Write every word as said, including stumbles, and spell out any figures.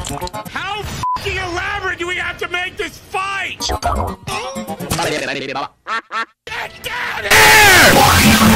How f***ing elaborate do we have to make this fight? Get down here!